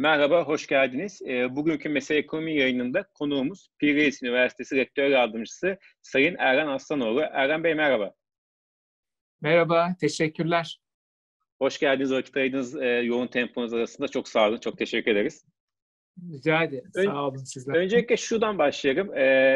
Merhaba, hoş geldiniz. Bugünkü Mesele Ekonomi yayınında konuğumuz Pir Reis Üniversitesi Rektör Yardımcısı Sayın Erhan Aslanoğlu. Erhan Bey merhaba. Merhaba, teşekkürler. Hoş geldiniz. Vakit ayırdığınız yoğun temponuz arasında çok sağ olun. Çok teşekkür ederiz. Rica ederim. Sağ olun sizler. Öncelikle şuradan başlayalım.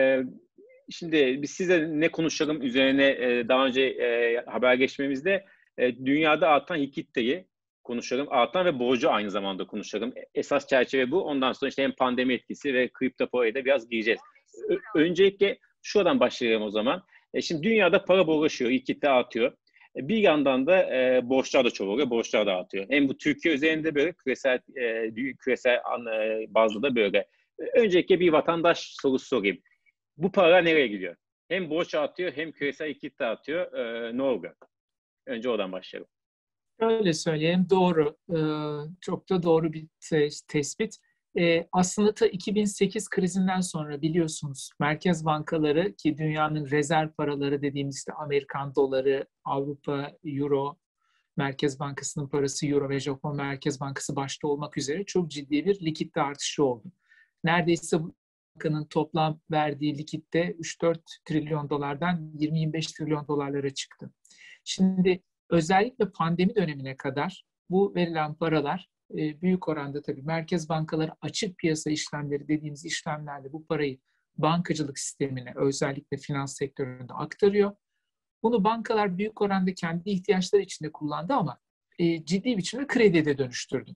Şimdi biz size ne konuşalım üzerine daha önce haber geçmemizde dünyada artan likiditeyi konuşalım. Artan ve borcu aynı zamanda konuşalım. Esas çerçeve bu. Ondan sonra işte hem pandemi etkisi ve kripto paraya da biraz gireceğiz. Öncelikle şuradan başlayalım o zaman. Şimdi dünyada para bollaşıyor, likidite artıyor. Bir yandan da borçlar da çoğalıyor, borçlar da artıyor. Hem bu Türkiye üzerinde böyle küresel bazda da böyle. Öncelikle bir vatandaş sorusu sorayım. Bu para nereye gidiyor? Hem borç artıyor hem küresel likidite artıyor. Ne oluyor? Önce oradan başlayalım. Öyle söyleyeyim, doğru. Çok da doğru bir tespit. Aslında ta 2008 krizinden sonra biliyorsunuz merkez bankaları ki dünyanın rezerv paraları dediğimiz işte Amerikan doları, Avrupa, Euro, Merkez Bankası'nın parası Euro ve Japon Merkez Bankası başta olmak üzere çok ciddi bir likidite artışı oldu. Neredeyse bu bankanın toplam verdiği likidite 3-4 trilyon dolardan 20-25 trilyon dolarlara çıktı. Şimdi özellikle pandemi dönemine kadar bu verilen paralar büyük oranda tabii merkez bankaları açık piyasa işlemleri dediğimiz işlemlerle bu parayı bankacılık sistemine özellikle finans sektöründe aktarıyor. Bunu bankalar büyük oranda kendi ihtiyaçları içinde kullandı ama ciddi biçimde krediye de dönüştürdü.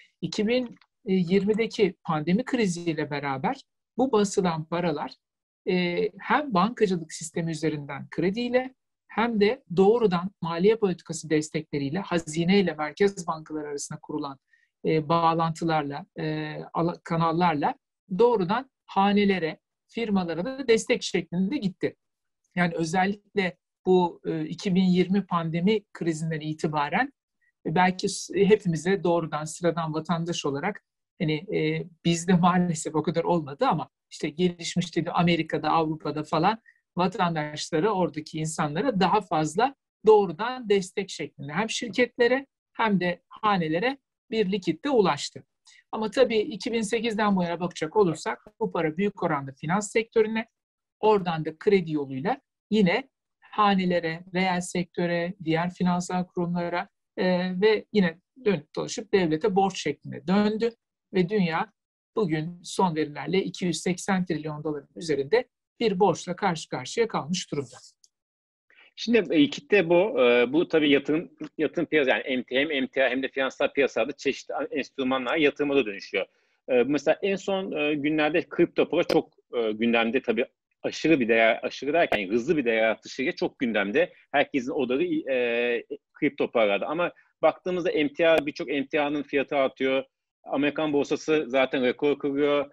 2020'deki pandemi kriziyle beraber bu basılan paralar hem bankacılık sistemi üzerinden krediyle hem de doğrudan maliye politikası destekleriyle, hazineyle merkez bankaları arasında kurulan bağlantılarla, kanallarla doğrudan hanelere, firmalara da destek şeklinde gitti. Yani özellikle bu 2020 pandemi krizinden itibaren belki hepimize doğrudan sıradan vatandaş olarak hani bizde maalesef o kadar olmadı ama işte gelişmiş dedi Amerika'da, Avrupa'da falan vatandaşlara, oradaki insanlara daha fazla doğrudan destek şeklinde hem şirketlere hem de hanelere bir likitte ulaştı. Ama tabii 2008'den bu yana bakacak olursak bu para büyük oranda finans sektörüne, oradan da kredi yoluyla yine hanelere, reel sektöre, diğer finansal kurumlara ve yine dönüp dolaşıp devlete borç şeklinde döndü ve dünya bugün son verilerle 280 trilyon doların üzerinde bir borçla karşı karşıya kalmış durumda. Şimdi kitle bu. Bu tabii yatırım piyasası yani hem emtia hem de finansal piyasalarda çeşitli enstrümanlar yatırıma da dönüşüyor. Mesela en son günlerde kripto para çok gündemde tabii aşırı derken yani hızlı bir değer artışıyla çok gündemde. Herkesin odağı kripto paralarda. Ama baktığımızda birçok emtianın fiyatı artıyor. Amerikan borsası zaten rekor kırıyor.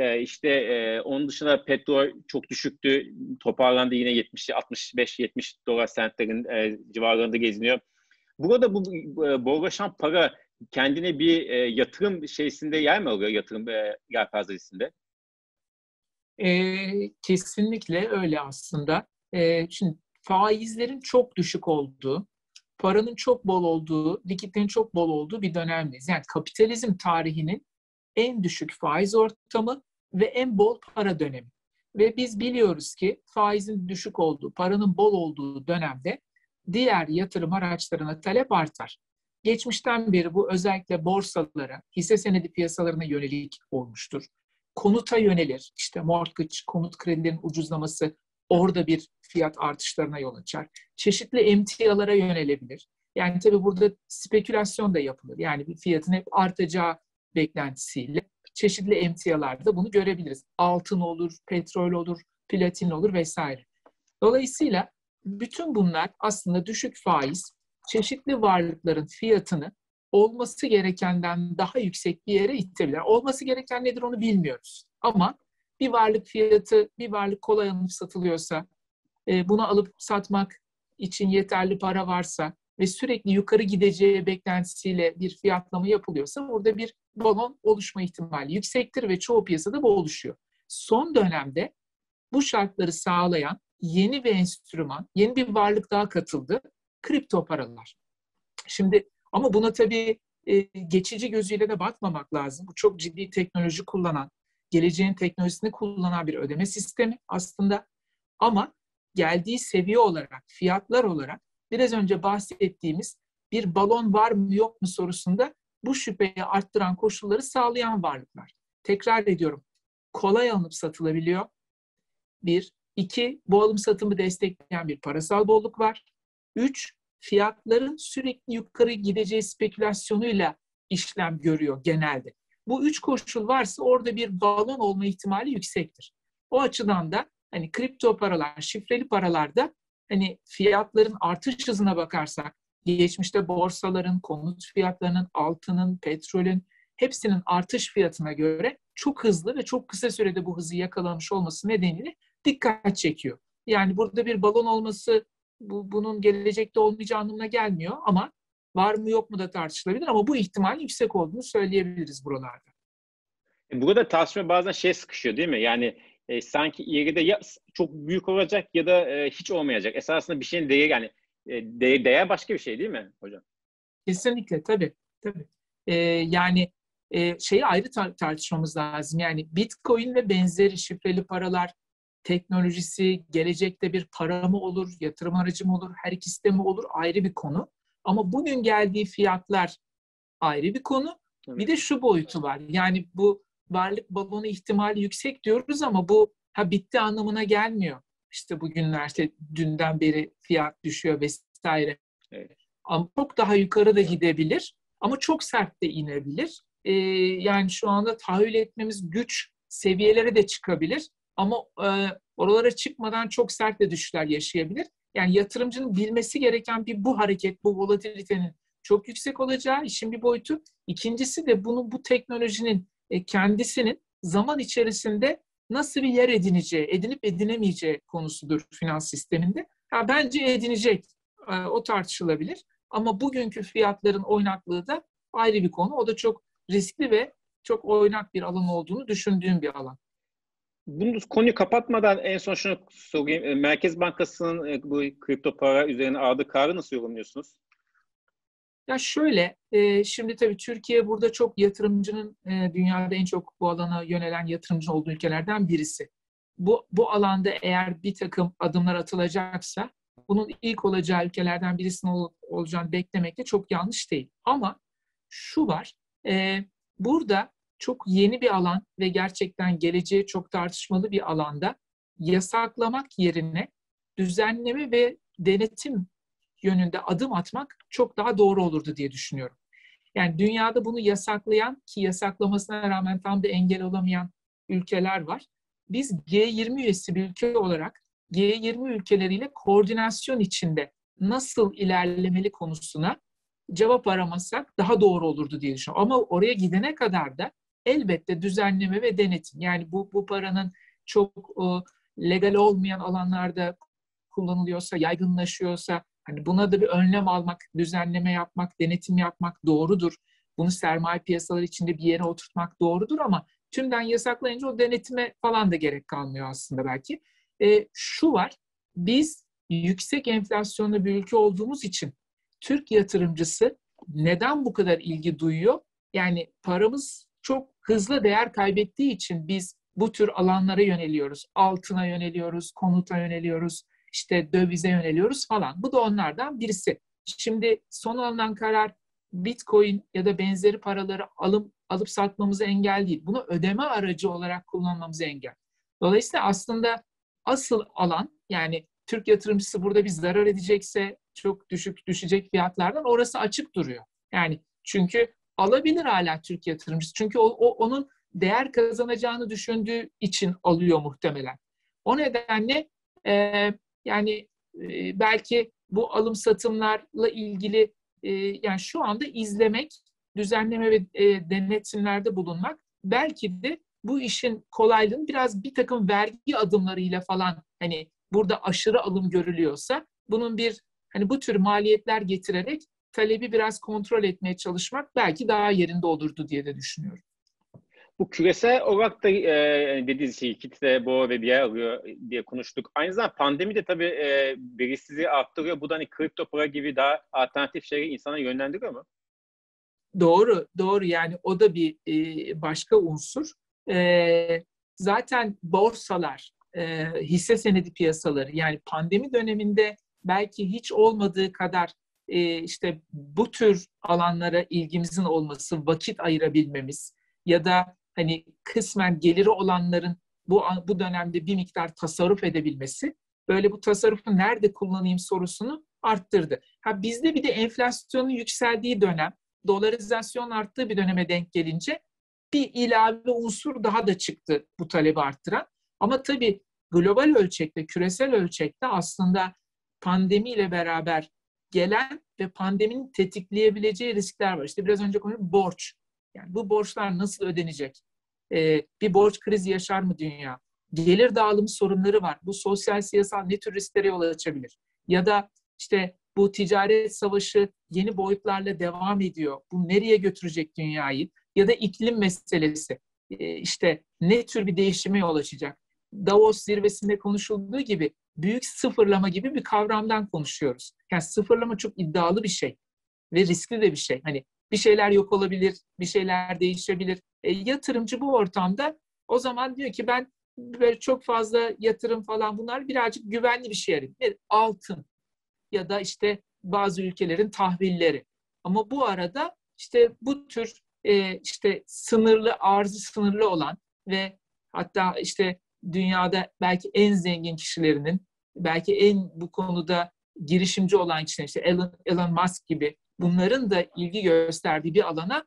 Onun dışında petrol çok düşüktü. Toparlandı yine 65-70 dolar sentlerin civarlarında geziniyor. Burada bu bollaşan para kendine bir yatırım şeysinde yer mi alıyor yatırım yelpazesinde? Kesinlikle öyle aslında. Şimdi faizlerin çok düşük olduğu, paranın çok bol olduğu, likiditenin çok bol olduğu bir dönemdeyiz. Yani kapitalizm tarihinin en düşük faiz ortamı ve en bol para dönemi. Ve biz biliyoruz ki faizin düşük olduğu, paranın bol olduğu dönemde diğer yatırım araçlarına talep artar. Geçmişten beri bu özellikle borsalara, hisse senedi piyasalarına yönelik olmuştur. Konuta yönelir, işte mortgage, konut kredilerinin ucuzlaması orada bir fiyat artışlarına yol açar. Çeşitli emtialara yönelebilir. Yani tabii burada spekülasyon da yapılır. Yani bir fiyatın hep artacağı beklentisiyle çeşitli emtialarda bunu görebiliriz. Altın olur, petrol olur, platin olur vesaire. Dolayısıyla bütün bunlar aslında düşük faiz, çeşitli varlıkların fiyatını olması gerekenden daha yüksek bir yere itebilir. Olması gereken nedir onu bilmiyoruz. Ama bir varlık kolay alınıp satılıyorsa, bunu alıp satmak için yeterli para varsa ve sürekli yukarı gideceği beklentisiyle bir fiyatlama yapılıyorsa burada bir balon oluşma ihtimali yüksektir ve çoğu piyasada bu oluşuyor. Son dönemde bu şartları sağlayan yeni bir enstrüman, yeni bir varlık daha katıldı. Kripto paralar. Şimdi ama buna tabii geçici gözüyle de bakmamak lazım. Bu çok ciddi teknoloji kullanan, geleceğin teknolojisini kullanan bir ödeme sistemi aslında. Ama geldiği seviye olarak, fiyatlar olarak biraz önce bahsettiğimiz bir balon var mı yok mu sorusunda bu şüpheyi arttıran koşulları sağlayan varlıklar. Tekrar ediyorum, kolay alınıp satılabiliyor. Bir. İki, bu alım satımı destekleyen bir parasal bolluk var. Üç, fiyatların sürekli yukarı gideceği spekülasyonuyla işlem görüyor genelde. Bu üç koşul varsa orada bir balon olma ihtimali yüksektir. O açıdan da hani kripto paralar, şifreli paralarda hani fiyatların artış hızına bakarsak, geçmişte borsaların, konut fiyatlarının, altının, petrolün hepsinin artış fiyatına göre çok hızlı ve çok kısa sürede bu hızı yakalamış olması nedeniyle dikkat çekiyor. Yani burada bir balon olması bunun gelecekte olmayacağı anlamına gelmiyor ama var mı yok mu da tartışılabilir ama bu ihtimal yüksek olduğunu söyleyebiliriz buralarda. Burada tartışma bazen sıkışıyor değil mi? Yani sanki ileride ya çok büyük olacak ya da hiç olmayacak. Esasında bir şeyin değeri yani değer başka bir şey değil mi hocam? Kesinlikle tabii. Tabii. Yani şeyi ayrı tartışmamız lazım. Yani Bitcoin ve benzeri şifreli paralar teknolojisi gelecekte bir para mı olur, yatırım aracı mı olur, her ikisi de mi olur ayrı bir konu. Ama bugün geldiği fiyatlar ayrı bir konu. Bir de şu boyutu var. Yani bu varlık balonu ihtimali yüksek diyoruz ama bu bitti anlamına gelmiyor. İşte bugünlerde dünden beri fiyat düşüyor vesaire. Evet. Ama çok daha yukarı da gidebilir ama çok sert de inebilir. Yani şu anda tahayyül etmemiz güç seviyelere de çıkabilir ama oralara çıkmadan çok sert de düşüşler yaşayabilir. Yani yatırımcının bilmesi gereken bir bu hareket, bu volatilitenin çok yüksek olacağı işin bir boyutu. İkincisi de bu teknolojinin kendisinin zaman içerisinde nasıl bir yer edineceği, edinip edinemeyeceği konusudur finans sisteminde. Bence edinecek, o tartışılabilir. Ama bugünkü fiyatların oynaklığı da ayrı bir konu. O da çok riskli ve çok oynak bir alan olduğunu düşündüğüm bir alan. Bunu konuyu kapatmadan en son şunu sorayım. Merkez Bankası'nın bu kripto para üzerine aldığı kararı nasıl yorumluyorsunuz? Ya şöyle, şimdi tabii Türkiye burada çok yatırımcının, dünyada en çok bu alana yönelen yatırımcı olduğu ülkelerden birisi. Bu alanda eğer bir takım adımlar atılacaksa bunun ilk olacağı ülkelerden birisinin olacağını beklemek de çok yanlış değil. Ama şu var, burada çok yeni bir alan ve gerçekten geleceği çok tartışmalı bir alanda yasaklamak yerine düzenleme ve denetim yönünde adım atmak çok daha doğru olurdu diye düşünüyorum. Yani dünyada bunu yasaklayan ki yasaklamasına rağmen tam da engel olamayan ülkeler var. Biz G20 üyesi bir ülke olarak G20 ülkeleriyle koordinasyon içinde nasıl ilerlemeli konusuna cevap aramasak daha doğru olurdu diye düşünüyorum. Ama oraya gidene kadar da elbette düzenleme ve denetim. Yani bu paranın çok legal olmayan alanlarda kullanılıyorsa, yaygınlaşıyorsa hani buna da bir önlem almak, düzenleme yapmak, denetim yapmak doğrudur. Bunu sermaye piyasaları içinde bir yere oturtmak doğrudur ama tümden yasaklayınca o denetime falan da gerek kalmıyor aslında belki. Şu var, biz yüksek enflasyonlu bir ülke olduğumuz için Türk yatırımcısı neden bu kadar ilgi duyuyor? Yani paramız çok hızlı değer kaybettiği için biz bu tür alanlara yöneliyoruz. Altına yöneliyoruz, konuta yöneliyoruz, işte dövize yöneliyoruz falan. Bu da onlardan birisi. Şimdi son alınan karar Bitcoin ya da benzeri paraları alıp satmamızı engel değil. Bunu ödeme aracı olarak kullanmamızı engel. Dolayısıyla aslında asıl alan yani Türk yatırımcısı burada bir zarar edecekse çok düşecek fiyatlardan orası açık duruyor. Yani çünkü alabilir hala Türk yatırımcısı. Çünkü onun değer kazanacağını düşündüğü için alıyor muhtemelen. O nedenle yani belki bu alım satımlarla ilgili yani şu anda izlemek, düzenleme ve denetimlerde bulunmak belki de bu işin kolaylığını biraz bir takım vergi adımlarıyla falan hani burada aşırı alım görülüyorsa bunun bir hani bu tür maliyetler getirerek talebi biraz kontrol etmeye çalışmak belki daha yerinde olurdu diye de düşünüyorum. Bu küresel olarak da dediğiniz şey kitle, boğa ve bir yer alıyor diye konuştuk. Aynı zamanda pandemi de tabii belirsizliği arttırıyor. Bu da hani kripto para gibi daha alternatif şeyleri insana yönlendiriyor mu? Doğru, doğru. Yani o da bir başka unsur. Zaten borsalar, hisse senedi piyasaları, yani pandemi döneminde belki hiç olmadığı kadar işte bu tür alanlara ilgimizin olması, vakit ayırabilmemiz ya da hani kısmen geliri olanların bu dönemde bir miktar tasarruf edebilmesi, böyle bu tasarrufu nerede kullanayım sorusunu arttırdı. Ha, bizde bir de enflasyonun yükseldiği dönem, dolarizasyon arttığı bir döneme denk gelince bir ilave unsur daha da çıktı bu talebi arttıran. Ama tabii global ölçekte, küresel ölçekte aslında pandemiyle beraber gelen ve pandeminin tetikleyebileceği riskler var. İşte biraz önce konuştuk, borç. Yani bu borçlar nasıl ödenecek? Bir borç krizi yaşar mı dünya? Gelir dağılımı sorunları var. Bu sosyal, siyasal ne tür risklere yol açabilir? Ya da işte bu ticaret savaşı yeni boyutlarla devam ediyor. Bu nereye götürecek dünyayı? Ya da iklim meselesi. İşte ne tür bir değişime yol açacak? Davos zirvesinde konuşulduğu gibi büyük sıfırlama gibi bir kavramdan konuşuyoruz. Yani sıfırlama çok iddialı bir şey ve riskli de bir şey. Hani bir şeyler yok olabilir, bir şeyler değişebilir. Yatırımcı bu ortamda o zaman diyor ki ben böyle çok fazla yatırım falan, bunlar birazcık güvenli bir şey arayayım. Altın ya da işte bazı ülkelerin tahvilleri. Ama bu arada işte bu tür işte sınırlı, arzı sınırlı olan ve hatta işte dünyada belki en zengin kişilerinin, belki en bu konuda girişimci olan kişiler, işte Elon Musk gibi, bunların da ilgi gösterdiği bir alana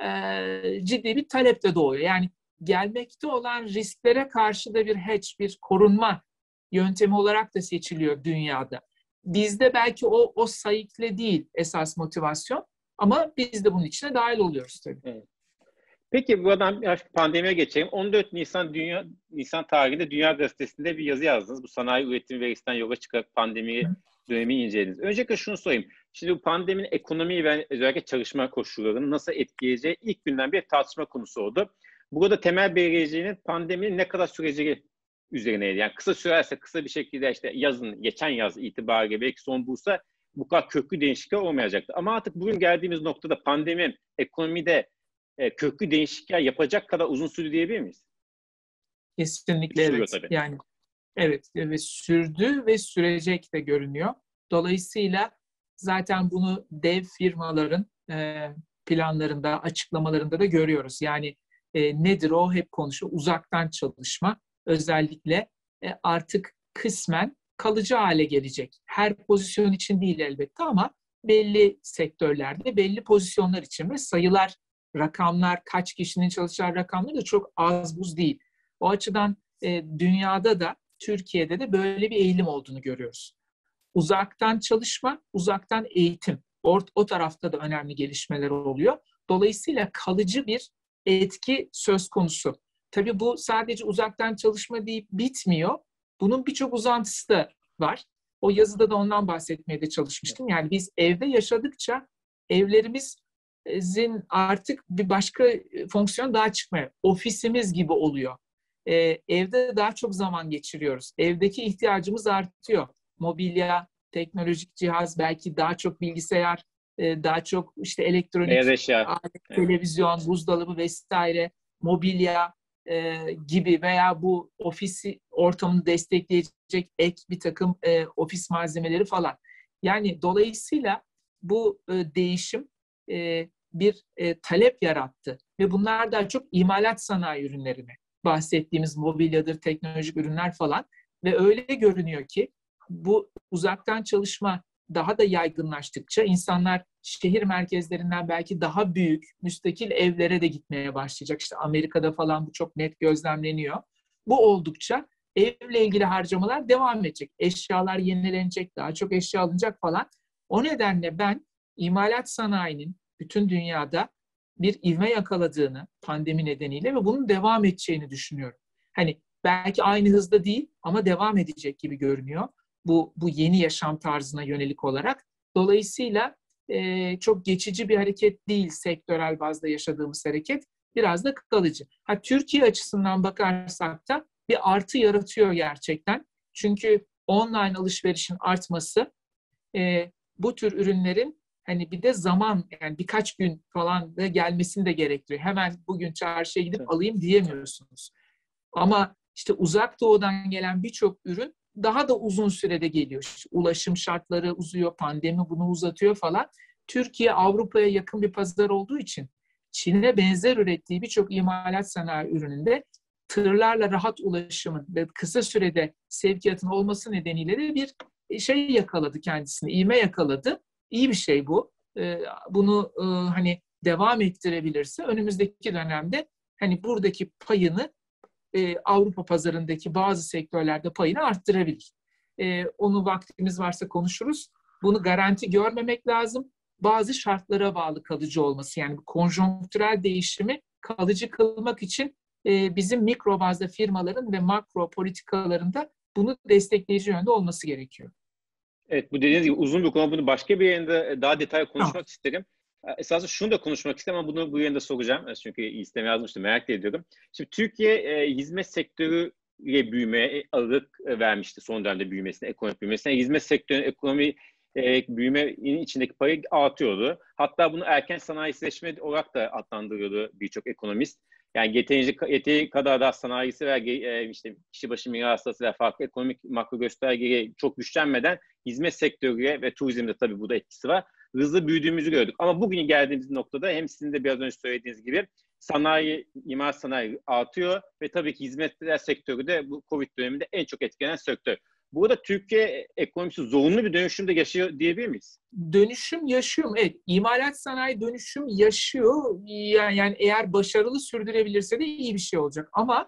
ciddi bir talep de doğuyor. Yani gelmekte olan risklere karşı da bir hedge, bir korunma yöntemi olarak da seçiliyor dünyada. Bizde belki o sayıkla değil esas motivasyon, ama biz de bunun içine dahil oluyoruz tabii. Evet. Peki buradan biraz pandemiye geçelim. 14 Nisan tarihinde Dünya Gazetesi'nde bir yazı yazdınız. Bu sanayi üretim verisinden yola çıkarak pandemi dönemi incelediniz. Öncelikle şunu sorayım. Şimdi bu pandeminin ekonomiyi ve özellikle çalışma koşullarını nasıl etkileyeceği ilk günden bir tartışma konusu oldu. Burada temel belirleyicinin pandeminin ne kadar süreceği üzerineydi. Yani kısa sürerse, kısa bir şekilde işte geçen yaz itibariyle belki son bulsa bu kadar köklü değişiklikler olmayacaktı. Ama artık bugün geldiğimiz noktada pandemi ekonomide köklü değişiklikler yapacak kadar uzun sürdü diyebilir miyiz? Kesinlikle Sürüyor evet. tabii. Yani evet, ve sürdü ve sürecek de görünüyor. Dolayısıyla zaten bunu dev firmaların planlarında, açıklamalarında da görüyoruz. Yani nedir o? Hep konuşuyor. Uzaktan çalışma özellikle artık kısmen kalıcı hale gelecek. Her pozisyon için değil elbette, ama belli sektörlerde, belli pozisyonlar için ve sayılar, rakamlar, kaç kişinin çalışacağı rakamları da çok az buz değil. O açıdan dünyada da, Türkiye'de de böyle bir eğilim olduğunu görüyoruz. Uzaktan çalışma, uzaktan eğitim. O tarafta da önemli gelişmeler oluyor. Dolayısıyla kalıcı bir etki söz konusu. Tabii bu sadece uzaktan çalışma deyip bitmiyor. Bunun birçok uzantısı da var. O yazıda da ondan bahsetmeye de çalışmıştım. Yani biz evde yaşadıkça evlerimizin artık bir başka fonksiyon daha çıkmıyor. Ofisimiz gibi oluyor. Evde daha çok zaman geçiriyoruz. Evdeki ihtiyacımız artıyor. Mobilya, teknolojik cihaz, belki daha çok bilgisayar, daha çok işte Beyaz elektronik eşya. alet, Evet. televizyon, buzdolabı vesaire, mobilya gibi veya bu ofis ortamını destekleyecek ek bir takım ofis malzemeleri falan. Yani dolayısıyla bu değişim bir talep yarattı ve bunlar daha çok imalat sanayi ürünlerine, bahsettiğimiz mobilyadır, teknolojik ürünler falan, ve öyle görünüyor ki bu uzaktan çalışma daha da yaygınlaştıkça insanlar şehir merkezlerinden belki daha büyük, müstakil evlere de gitmeye başlayacak. İşte Amerika'da falan bu çok net gözlemleniyor. Bu oldukça evle ilgili harcamalar devam edecek. Eşyalar yenilenecek, daha çok eşya alınacak falan. O nedenle ben imalat sanayinin bütün dünyada bir ivme yakaladığını pandemi nedeniyle ve bunun devam edeceğini düşünüyorum. Hani belki aynı hızda değil ama devam edecek gibi görünüyor bu yeni yaşam tarzına yönelik olarak. Dolayısıyla çok geçici bir hareket değil sektörel bazda yaşadığımız hareket. Biraz da kalıcı. Türkiye açısından bakarsak da bir artı yaratıyor gerçekten. Çünkü online alışverişin artması bu tür ürünlerin hani bir de zaman, yani birkaç gün falan da gelmesini de gerektiriyor. Hemen bugün çarşıya gidip alayım diyemiyorsunuz. Ama işte Uzak Doğu'dan gelen birçok ürün daha da uzun sürede geliyor. İşte ulaşım şartları uzuyor, pandemi bunu uzatıyor falan. Türkiye Avrupa'ya yakın bir pazar olduğu için Çin'e benzer ürettiği birçok imalat sanayi ürününde tırlarla rahat ulaşımın ve kısa sürede sevkiyatın olması nedeniyle de bir şey yakaladı kendisini, ivme yakaladı. İyi bir şey bu. Bunu hani devam ettirebilirse önümüzdeki dönemde hani buradaki payını Avrupa pazarındaki bazı sektörlerde payını arttırabilir. Onu vaktimiz varsa konuşuruz. Bunu garanti görmemek lazım. Bazı şartlara bağlı kalıcı olması, yani konjonktürel değişimi kalıcı kılmak için bizim mikro bazda firmaların ve makro politikalarında bunu destekleyici yönde olması gerekiyor. Evet, bu dediğiniz gibi uzun bir konu. Bunu başka bir yayında daha detaylı konuşmak Tamam. isterim. Esasında şunu da konuşmak isterim ama bunu bu yayında soracağım. Çünkü isteme yazmıştım, merak ediyorum. Şimdi Türkiye hizmet sektörüyle büyümeye ağırlık vermişti son dönemde büyümesine, ekonomik büyümesine. Hizmet sektörünün ekonomi büyümenin içindeki payı artıyordu. Hatta bunu erken sanayileşme olarak da adlandırıyordu birçok ekonomist. Yani yeteri kadar da sanayisi ve işte kişi başı mirası ve farklı ekonomik makro göstergeleri çok güçlenmeden hizmet sektörüne ve turizmde tabii burada etkisi var. Hızlı büyüdüğümüzü gördük. Ama bugün geldiğimiz noktada hem sizin de biraz önce söylediğiniz gibi sanayi, imar sanayi artıyor ve tabii ki hizmetler sektörü de bu Covid döneminde en çok etkilenen sektör. Burada Türkiye ekonomisi zorunlu bir dönüşümde yaşıyor diyebilir miyiz? Dönüşüm yaşıyor mu? Evet, imalat sanayi dönüşüm yaşıyor. Yani eğer başarılı sürdürebilirse de iyi bir şey olacak. Ama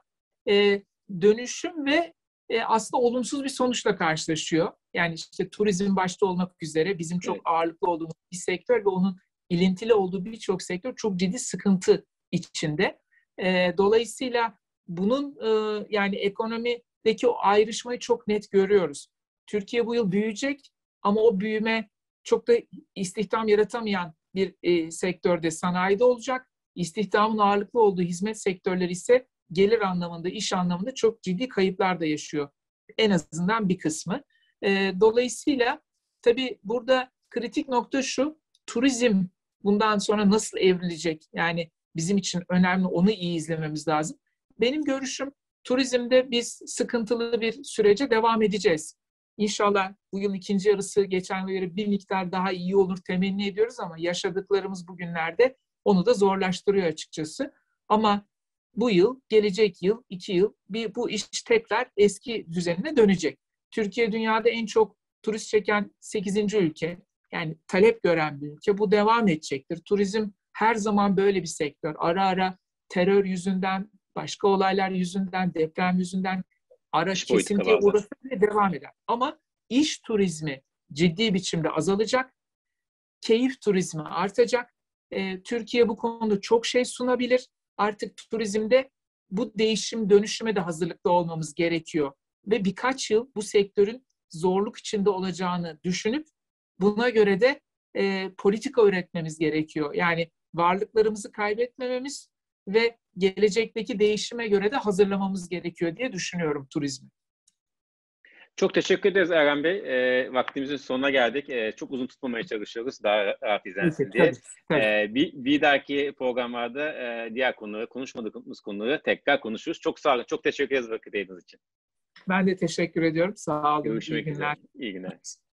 dönüşüm ve aslında olumsuz bir sonuçla karşılaşıyor. Yani işte turizm başta olmak üzere bizim çok ağırlıklı olduğumuz bir sektör ve onun ilintili olduğu birçok sektör çok ciddi sıkıntı içinde. Dolayısıyla bunun yani ekonomideki o ayrışmayı çok net görüyoruz. Türkiye bu yıl büyüyecek ama o büyüme çok da istihdam yaratamayan bir sektörde, sanayide olacak. İstihdamın ağırlıklı olduğu hizmet sektörleri ise gelir anlamında, iş anlamında çok ciddi kayıplar da yaşıyor. En azından bir kısmı. Dolayısıyla tabii burada kritik nokta şu, turizm bundan sonra nasıl evrilecek? Yani bizim için önemli, onu iyi izlememiz lazım. Benim görüşüm, turizmde biz sıkıntılı bir sürece devam edeceğiz. İnşallah bu yıl ikinci yarısı geçen göre bir miktar daha iyi olur temenni ediyoruz ama yaşadıklarımız bugünlerde onu da zorlaştırıyor açıkçası. Ama bu yıl, gelecek yıl, 2 yıl bu iş tekrar eski düzenine dönecek. Türkiye dünyada en çok turist çeken 8. ülke. Yani talep gören bir ülke. Bu devam edecektir. Turizm her zaman böyle bir sektör. Ara ara terör yüzünden, başka olaylar yüzünden, deprem yüzünden ara kesintiye uğrasa bile devam eder. Ama iş turizmi ciddi biçimde azalacak. Keyif turizmi artacak. Türkiye bu konuda çok şey sunabilir. Artık turizmde bu değişim, dönüşüme de hazırlıklı olmamız gerekiyor. Ve birkaç yıl bu sektörün zorluk içinde olacağını düşünüp buna göre de politika üretmemiz gerekiyor. Yani varlıklarımızı kaybetmememiz ve gelecekteki değişime göre de hazırlamamız gerekiyor diye düşünüyorum turizmi. Çok teşekkür ederiz Eren Bey. Vaktimizin sonuna geldik. Çok uzun tutmamaya çalışıyoruz daha rahat izlensin diye. Tabii. Bir dahaki programlarda diğer konuları, konuşmadığımız konuları tekrar konuşuruz. Çok sağ olun. Çok teşekkür ederiz vakit ayırdığınız için. Ben de teşekkür ediyorum. Sağ olun. İyi Görüşmek üzere. günler. İyi günler.